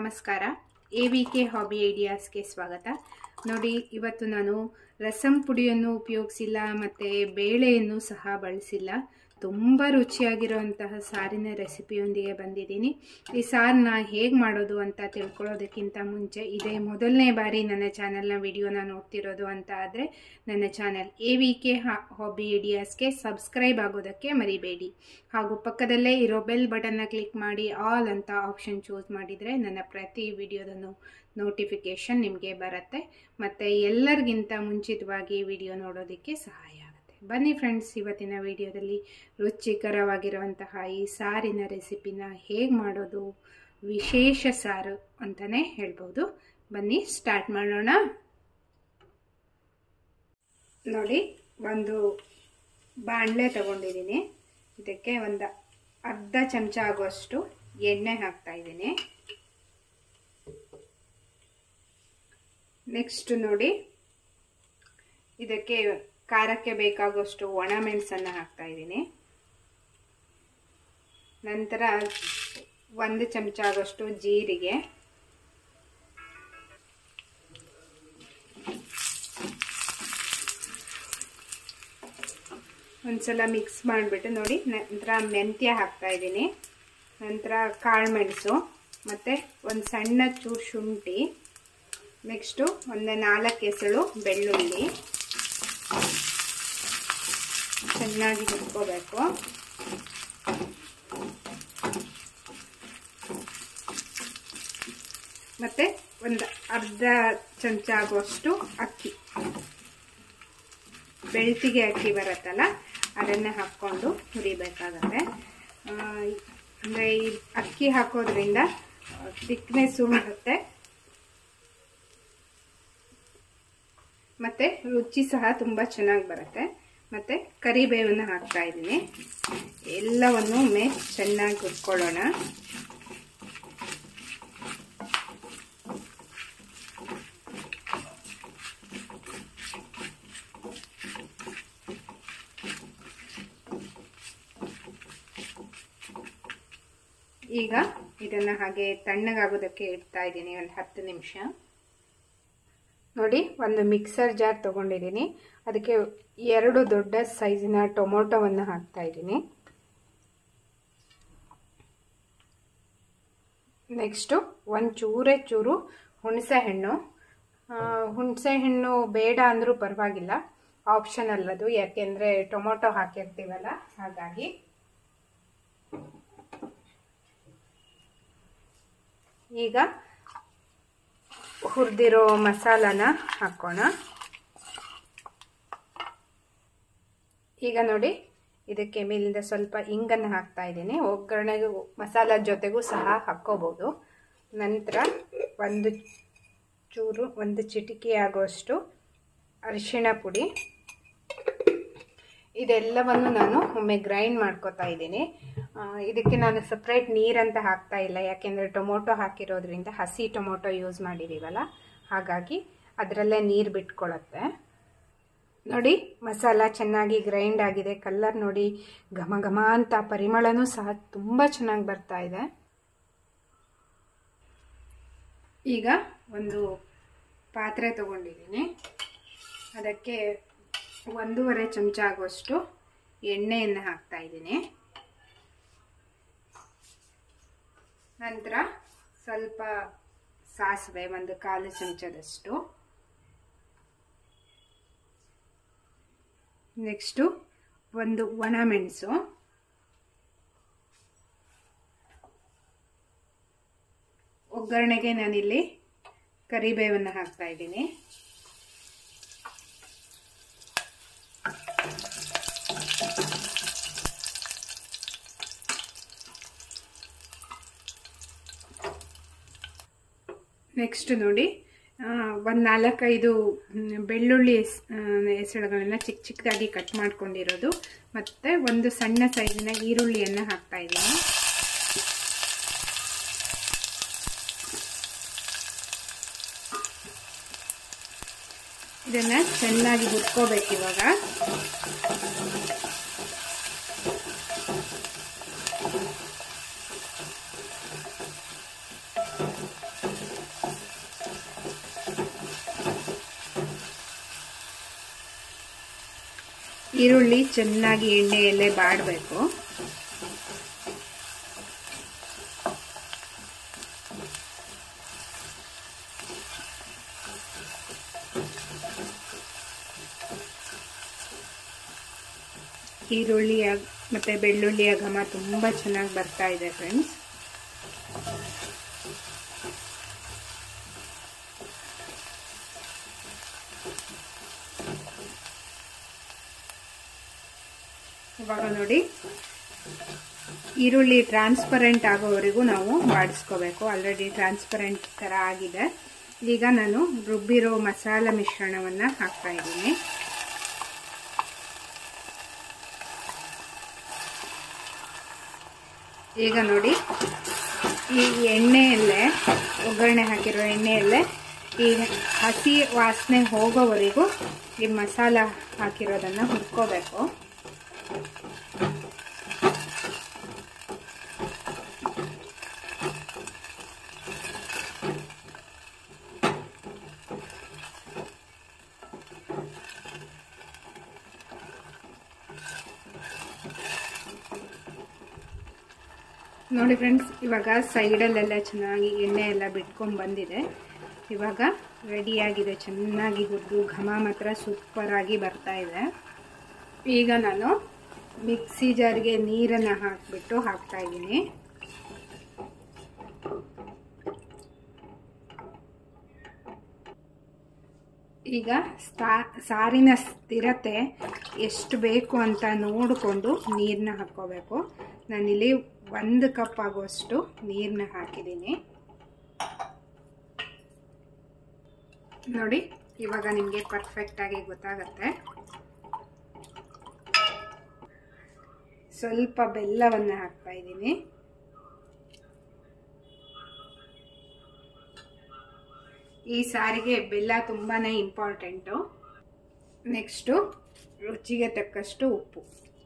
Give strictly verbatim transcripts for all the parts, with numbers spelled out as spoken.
ನಮಸ್ಕಾರ. A V K hobby ಐಡಿಯಾಸ್ಗೆ ಸ್ವಾಗತ. ನೋಡಿ, ಇವತ್ತು ನಾನು ರಸಂ ಪುಡಿಯನ್ನು ಉಪಯೋಗಿಸಿಲ್ಲ ಮತ್ತು ಬೇಳೆಯನ್ನು ಸಹ ಬಳಸಿಲ್ಲ. ತುಂಬ ರುಚಿಯಾಗಿರುವಂತಹ ಸಾರಿನ ರೆಸಿಪಿಯೊಂದಿಗೆ ಬಂದಿದ್ದೀನಿ. ಈ ಸಾರನ್ನ ಹೇಗೆ ಮಾಡೋದು ಅಂತ ತಿಳ್ಕೊಳ್ಳೋದಕ್ಕಿಂತ ಮುಂಚೆ, ಇದೇ ಮೊದಲನೇ ಬಾರಿ ನನ್ನ ಚಾನಲ್ನ ವಿಡಿಯೋನ ನೋಡ್ತಿರೋದು ಅಂತ ಆದರೆ ನನ್ನ channel A V K hobby ಐಡಿಯಾಸ್ಗೆ ಸಬ್ಸ್ಕ್ರೈಬ್ ಆಗೋದಕ್ಕೆ ಮರಿಬೇಡಿ. ಹಾಗೂ ಪಕ್ಕದಲ್ಲೇ ಇರೋ ಬೆಲ್ ಬಟನ್ನ ಕ್ಲಿಕ್ ಮಾಡಿ ಆಲ್ ಅಂತ ಆಪ್ಷನ್ ಚೂಸ್ ಮಾಡಿದರೆ ನನ್ನ ಪ್ರತಿ ವಿಡಿಯೋದನ್ನು ನೋಟಿಫಿಕೇಷನ್ ನಿಮಗೆ ಬರುತ್ತೆ ಮತ್ತು ಎಲ್ಲರಿಗಿಂತ ಮುಂಚಿತವಾಗಿ ವಿಡಿಯೋ ನೋಡೋದಕ್ಕೆ ಸಹಾಯ ಆಗುತ್ತೆ. ಬನ್ನಿ ಫ್ರೆಂಡ್ಸ್, ಇವತ್ತಿನ ವಿಡಿಯೋದಲ್ಲಿ ರುಚಿಕರವಾಗಿರುವಂತಹ ಈ ಸಾರಿನ ರೆಸಿಪಿನ ಹೇಗೆ ಮಾಡೋದು, ವಿಶೇಷ ಸಾರು ಅಂತಲೇ ಹೇಳ್ಬೋದು. ಬನ್ನಿ ಸ್ಟಾರ್ಟ್ ಮಾಡೋಣ. ನೋಡಿ, ಒಂದು ಬಾಣಲೆ ತಗೊಂಡಿದ್ದೀನಿ. ಇದಕ್ಕೆ ಒಂದು ಅರ್ಧ ಚಮಚ ಆಗುವಷ್ಟು ಎಣ್ಣೆ ಹಾಕ್ತಾ ಇದ್ದೀನಿ. ನೆಕ್ಸ್ಟ್ ನೋಡಿ, ಇದಕ್ಕೆ ಖಾರಕ್ಕೆ ಬೇಕಾಗುವಷ್ಟು ಒಣ ಮೆಣಸನ್ನು ಹಾಕ್ತಾ ಇದ್ದೀನಿ. ನಂತರ ಒಂದು ಚಮಚ ಆಗೋಷ್ಟು ಜೀರಿಗೆ, ಒಂದ್ಸಲ ಮಿಕ್ಸ್ ಮಾಡಿಬಿಟ್ಟು ನೋಡಿ, ನಂತರ ಮೆಂತ್ಯ ಹಾಕ್ತಾ ಇದ್ದೀನಿ. ನಂತರ ಕಾಳು ಮೆಣಸು ಮತ್ತು ಒಂದು ಸಣ್ಣ ಚೂರು ಶುಂಠಿ, ನೆಕ್ಸ್ಟು ಒಂದು ನಾಲ್ಕು ಎಸಳು ಬೆಳ್ಳುಳ್ಳಿ ಚೆನ್ನಾಗಿ ಹುರ್ಕೋಬೇಕು. ಮತ್ತು ಒಂದು ಅರ್ಧ ಚಮಚ ಆಗುವಷ್ಟು ಅಕ್ಕಿ, ಬೆಳ್ತಿಗೆ ಅಕ್ಕಿ ಬರುತ್ತಲ್ಲ ಅದನ್ನು ಹಾಕ್ಕೊಂಡು ಹುರಿಬೇಕಾಗತ್ತೆ. ಅಂದರೆ ಈ ಅಕ್ಕಿ ಹಾಕೋದ್ರಿಂದ ಥಿಕ್ನೆಸ್ಸು ಬರುತ್ತೆ ಮತ್ತು ರುಚಿ ಸಹ ತುಂಬ ಚೆನ್ನಾಗಿ ಬರುತ್ತೆ. ಮತ್ತು ಕರಿಬೇವನ್ನು ಹಾಕ್ತಾ ಇದ್ದೀನಿ. ಎಲ್ಲವನ್ನು ಒಮ್ಮೆ ಚೆನ್ನಾಗಿ ಹುರ್ಕೊಳ್ಳೋಣ. ಈಗ ಇದನ್ನು ಹಾಗೆ ತಣ್ಣಗಾಗೋದಕ್ಕೆ ಇಡ್ತಾ ಇದ್ದೀನಿ ಒಂದು ಹತ್ತು ನಿಮಿಷ. ನೋಡಿ, ಒಂದು ಮಿಕ್ಸರ್ ಜಾರ್ ತೊಗೊಂಡಿದ್ದೀನಿ. ಅದಕ್ಕೆ ಎರಡು ದೊಡ್ಡ ಸೈಜಿನ ಟೊಮೊಟೊವನ್ನು ಹಾಕ್ತಾ ಇದ್ದೀನಿ. ನೆಕ್ಸ್ಟು ಒಂದು ಚೂರೇ ಚೂರು ಹುಣಸೆ ಹಣ್ಣು. ಹುಣಸೆ ಹಣ್ಣು ಬೇಡ ಅಂದರೂ ಪರವಾಗಿಲ್ಲ, ಆಪ್ಷನಲ್ ಅದು, ಯಾಕೆಂದರೆ ಟೊಮೊಟೊ ಹಾಕಿರ್ತೀವಲ್ಲ ಹಾಗಾಗಿ. ಈಗ ಹುರಿದಿರೋ ಮಸಾಲಾನ ಹಾಕೋಣ. ಈಗ ನೋಡಿ, ಇದಕ್ಕೆ ಮೇಲಿಂದ ಸ್ವಲ್ಪ ಇಂಗನ್ನು ಹಾಕ್ತಾ ಇದ್ದೀನಿ. ಒಗ್ಗರಣೆಗೂ ಮಸಾಲ ಜೊತೆಗೂ ಸಹ ಹಾಕ್ಕೋಬೋದು. ನಂತರ ಒಂದು ಚೂರು ಒಂದು ಚಿಟಿಕೆ ಆಗುವಷ್ಟು ಅರಿಶಿಣ ಪುಡಿ. ಇದೆಲ್ಲವನ್ನು ನಾನು ಒಮ್ಮೆ ಗ್ರೈಂಡ್ ಮಾಡ್ಕೋತಾ ಇದ್ದೀನಿ. ಇದಕ್ಕೆ ನಾನು ಸಪ್ರೇಟ್ ನೀರಂತ ಹಾಕ್ತಾ ಇಲ್ಲ, ಯಾಕೆಂದರೆ ಟೊಮೊಟೊ ಹಾಕಿರೋದ್ರಿಂದ ಹಸಿ ಟೊಮೊಟೊ ಯೂಸ್ ಮಾಡಿದ್ದೀವಲ್ಲ, ಹಾಗಾಗಿ ಅದರಲ್ಲೇ ನೀರು ಬಿಟ್ಕೊಳ್ಳುತ್ತೆ. ನೋಡಿ, ಮಸಾಲ ಚೆನ್ನಾಗಿ ಗ್ರೈಂಡ್ ಆಗಿದೆ. ಕಲರ್ ನೋಡಿ, ಘಮ ಘಮ ಅಂತ ಪರಿಮಳನೂ ಸಹ ತುಂಬ ಚೆನ್ನಾಗಿ ಬರ್ತಾ ಇದೆ. ಈಗ ಒಂದು ಪಾತ್ರೆ ತಗೊಂಡಿದ್ದೀನಿ. ಅದಕ್ಕೆ ಒಂದೂವರೆ ಚಮಚ ಆಗುವಷ್ಟು ಎಣ್ಣೆಯನ್ನು ಹಾಕ್ತಾ ಇದ್ದೀನಿ. ನಂತರ ಸ್ವಲ್ಪ ಸಾಸಿವೆ, ಒಂದು ಕಾಲು ಚಮಚದಷ್ಟು. ನೆಕ್ಸ್ಟು ಒಂದು ಒಣ ಮೆಣಸು, ಒಗ್ಗರಣೆಗೆ ನಾನಿಲ್ಲಿ ಕರಿಬೇವನ್ನು ಹಾಕ್ತಾ ಇದ್ದೀನಿ. ನೆಕ್ಸ್ಟ್ ನೋಡಿ, ಒಂದು ನಾಲ್ಕೈದು ಬೆಳ್ಳುಳ್ಳಿ ಹೆಸರುಗಳನ್ನ ಚಿಕ್ಕ ಚಿಕ್ಕದಾಗಿ ಕಟ್ ಮಾಡ್ಕೊಂಡಿರೋದು ಮತ್ತು ಒಂದು ಸಣ್ಣ ಸೈಜಿನ ಈರುಳ್ಳಿಯನ್ನು ಹಾಕ್ತಾ ಇದ್ದೀನಿ. ಇದನ್ನು ಚೆನ್ನಾಗಿ ಹುರ್ಕೋಬೇಕು. ಇವಾಗ ಈರುಳ್ಳಿ ಚೆನ್ನಾಗಿ ಎಣ್ಣೆಯಲ್ಲೇ ಬಾಡಬೇಕು. ಈರುಳ್ಳಿಯ ಮತ್ತು ಬೆಳ್ಳುಳ್ಳಿಯ ಘಮ ತುಂಬ ಚೆನ್ನಾಗಿ ಬರ್ತಾ ಇದೆ ಫ್ರೆಂಡ್ಸ್. ಇವಾಗ ನೋಡಿ ಈರುಳ್ಳಿ ಟ್ರಾನ್ಸ್ಪರೆಂಟ್ ಆಗೋವರೆಗೂ ನಾವು ಬಾಡಿಸ್ಕೋಬೇಕು. ಆಲ್ರೆಡಿ ಟ್ರಾನ್ಸ್ಪರೆಂಟ್ ಥರ ಆಗಿದೆ. ಈಗ ನಾನು ರುಬ್ಬಿರೋ ಮಸಾಲ ಮಿಶ್ರಣವನ್ನು ಹಾಕ್ತಾ ಇದ್ದೀನಿ. ಈಗ ನೋಡಿ ಈ ಎಣ್ಣೆಯಲ್ಲೇ ಒಗ್ಗರಣೆ ಹಾಕಿರೋ ಎಣ್ಣೆಯಲ್ಲೇ ಈ ಹಸಿ ವಾಸನೆ ಹೋಗೋವರೆಗೂ ಈ ಮಸಾಲ ಹಾಕಿರೋದನ್ನು ಹುರ್ಕೋಬೇಕು. ನೋಡಿ ಫ್ರೆಂಡ್ಸ್, ಇವಾಗ ಸೈಡಲ್ಲೆಲ್ಲ ಚೆನ್ನಾಗಿ ಎಣ್ಣೆ ಎಲ್ಲ ಬಿಟ್ಕೊಂಡು ಬಂದಿದೆ. ಇವಾಗ ರೆಡಿಯಾಗಿದೆ, ಚೆನ್ನಾಗಿ ಹುರಿದು ಘಮ ಮಾತ್ರ ಸೂಪರ್ ಆಗಿ ಬರ್ತಾ ಇದೆ. ಈಗ ನಾನು ಮಿಕ್ಸಿ ಜಾರ್ಗೆ ನೀರನ್ನು ಹಾಕಿಬಿಟ್ಟು ಹಾಕ್ತಾ ಇದ್ದೀನಿ. ಈಗ ಸಾರಿನ ಸ್ಥಿರತೆ ಎಷ್ಟು ಬೇಕು ಅಂತ ನೋಡಿಕೊಂಡು ನೀರನ್ನ ಹಾಕ್ಕೋಬೇಕು. ನಾನಿಲ್ಲಿ ಒಂದು ಕಪ್ ಆಗುವಷ್ಟು ನೀರನ್ನ ಹಾಕಿದ್ದೀನಿ. ನೋಡಿ, ಇವಾಗ ನಿಮಗೆ ಪರ್ಫೆಕ್ಟಾಗಿ ಗೊತ್ತಾಗತ್ತೆ. ಸ್ವಲ್ಪ ಬೆಲ್ಲವನ್ನು ಹಾಕ್ತಾ ಇದ್ದೀನಿ. ಈ ಸಾರಿಗೆ ಬೆಲ್ಲ ತುಂಬಾನೇ ಇಂಪಾರ್ಟೆಂಟು. ನೆಕ್ಸ್ಟು ರುಚಿಗೆ ತಕ್ಕಷ್ಟು ಉಪ್ಪು.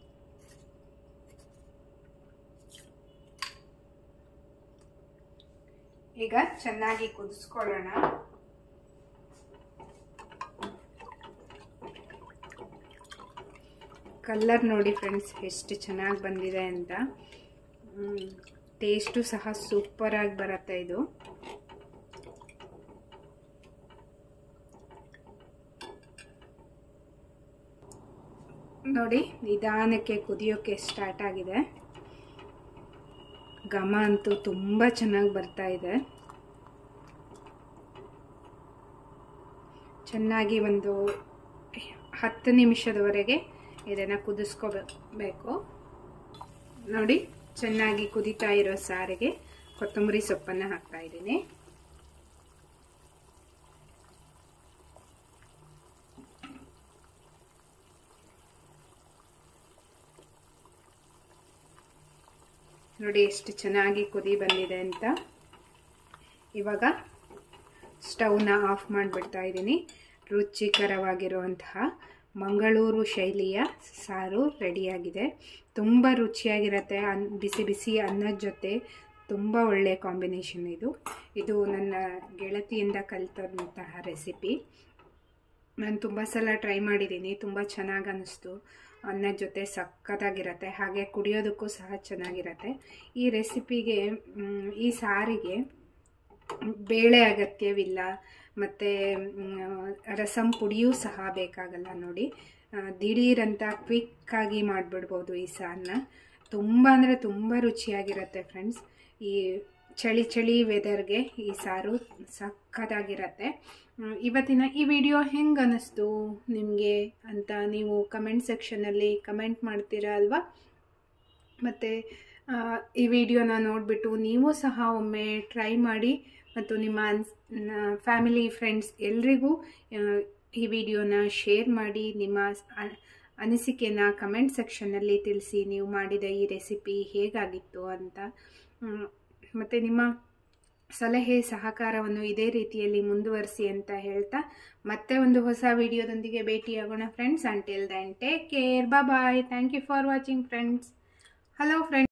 ಈಗ ಚೆನ್ನಾಗಿ ಕುದಿಸ್ಕೊಳ್ಳೋಣ. ಕಲರ್ ನೋಡಿ ಫ್ರೆಂಡ್ಸ್ ಎಷ್ಟು ಚೆನ್ನಾಗಿ ಬಂದಿದೆ ಅಂತ. ಟೇಸ್ಟು ಸಹ ಸೂಪರ್ ಆಗಿ ಬರುತ್ತೆ ಇದು. ನೋಡಿ, ನಿಧಾನಕ್ಕೆ ಕುದಿಯೋಕೆ ಸ್ಟಾರ್ಟ್ ಆಗಿದೆ. ಘಮ ಅಂತೂ ತುಂಬ ಚೆನ್ನಾಗಿ ಬರ್ತಾ ಇದೆ. ಚೆನ್ನಾಗಿ ಒಂದು ಹತ್ತು ನಿಮಿಷದವರೆಗೆ ಇದನ್ನು ಕುದಿಸ್ಕೋಬೇಕು. ನೋಡಿ, ಚೆನ್ನಾಗಿ ಕುದೀತಾ ಇರೋ ಸಾರಿಗೆ ಕೊತ್ತಂಬರಿ ಸೊಪ್ಪನ್ನು ಹಾಕ್ತಾ ಇದ್ದೀನಿ. ನೋಡಿ ಎಷ್ಟು ಚೆನ್ನಾಗಿ ಕುದಿ ಬಂದಿದೆ ಅಂತ. ಇವಾಗ ಸ್ಟವ್ನ ಆಫ್ ಮಾಡಿಬಿಡ್ತಾ ಇದ್ದೀನಿ. ರುಚಿಕರವಾಗಿರುವಂತಹ ಮಂಗಳೂರು ಶೈಲಿಯ ಸಾರು ರೆಡಿಯಾಗಿದೆ. ತುಂಬ ರುಚಿಯಾಗಿರುತ್ತೆ. ಅನ್ ಬಿಸಿ ಬಿಸಿ ಅನ್ನದ ಜೊತೆ ತುಂಬ ಒಳ್ಳೆಯ ಕಾಂಬಿನೇಷನ್ ಇದು. ಇದು ನನ್ನ ಗೆಳತಿಯಿಂದ ಕಲಿತಂತಹ ರೆಸಿಪಿ. ನಾನು ತುಂಬ ಸಲ ಟ್ರೈ ಮಾಡಿದ್ದೀನಿ. ತುಂಬ ಚೆನ್ನಾಗಿ ಅನ್ನಿಸ್ತು. ಅನ್ನದ ಜೊತೆ ಸಕ್ಕತ್ತಾಗಿರುತ್ತೆ. ಹಾಗೆ ಕುಡಿಯೋದಕ್ಕೂ ಸಹ ಚೆನ್ನಾಗಿರುತ್ತೆ. ಈ ರೆಸಿಪಿಗೆ, ಈ ಸಾರಿಗೆ ಬೇಳೆ ಅಗತ್ಯವಿಲ್ಲ, ಮತ್ತು ರಸಂ ಪುಡಿಯೂ ಸಹ ಬೇಕಾಗಲ್ಲ. ನೋಡಿ, ದಿಢೀರಂತ ಕ್ವಿಕ್ಕಾಗಿ ಮಾಡಿಬಿಡ್ಬೋದು ಈ ಸಾರನ್ನ. ತುಂಬ ಅಂದರೆ ತುಂಬ ರುಚಿಯಾಗಿರುತ್ತೆ ಫ್ರೆಂಡ್ಸ್. ಈ ಚಳಿ ಚಳಿ ವೆದರ್ಗೆ ಈ ಸಾರು ಸಕ್ಕತ್ತಾಗಿರುತ್ತೆ. ಇವತ್ತಿನ ಈ ವಿಡಿಯೋ ಹೆಂಗೆ ಅನ್ನಿಸ್ತು ನಿಮಗೆ ಅಂತ ನೀವು ಕಮೆಂಟ್ ಸೆಕ್ಷನಲ್ಲಿ ಕಮೆಂಟ್ ಮಾಡ್ತೀರಾ ಅಲ್ವಾ. ಮತ್ತು ಈ ವಿಡಿಯೋನ ನೋಡಿಬಿಟ್ಟು ನೀವು ಸಹ ಒಮ್ಮೆ ಟ್ರೈ ಮಾಡಿ ಮತ್ತು ನಿಮ್ಮ ಅನ್ಸ್ ಫ್ಯಾಮಿಲಿ ಫ್ರೆಂಡ್ಸ್ ಎಲ್ರಿಗೂ ಈ ವಿಡಿಯೋನ ಶೇರ್ ಮಾಡಿ. ನಿಮ್ಮ ಅನಿಸಿಕೆನ ಕಮೆಂಟ್ ಸೆಕ್ಷನ್ನಲ್ಲಿ ತಿಳಿಸಿ. ನೀವು ಮಾಡಿದ ಈ ರೆಸಿಪಿ ಹೇಗಾಗಿತ್ತು ಅಂತ. ಮತ್ತು ನಿಮ್ಮ ಸಲಹೆ ಸಹಕಾರವನ್ನು ಇದೇ ರೀತಿಯಲ್ಲಿ ಮುಂದುವರಿಸಿ ಅಂತ ಹೇಳ್ತಾ ಮತ್ತೆ ಒಂದು ಹೊಸ ವಿಡಿಯೋದೊಂದಿಗೆ ಭೇಟಿಯಾಗೋಣ friends. Until then take care, bye. Thank you for watching friends. Hello friends.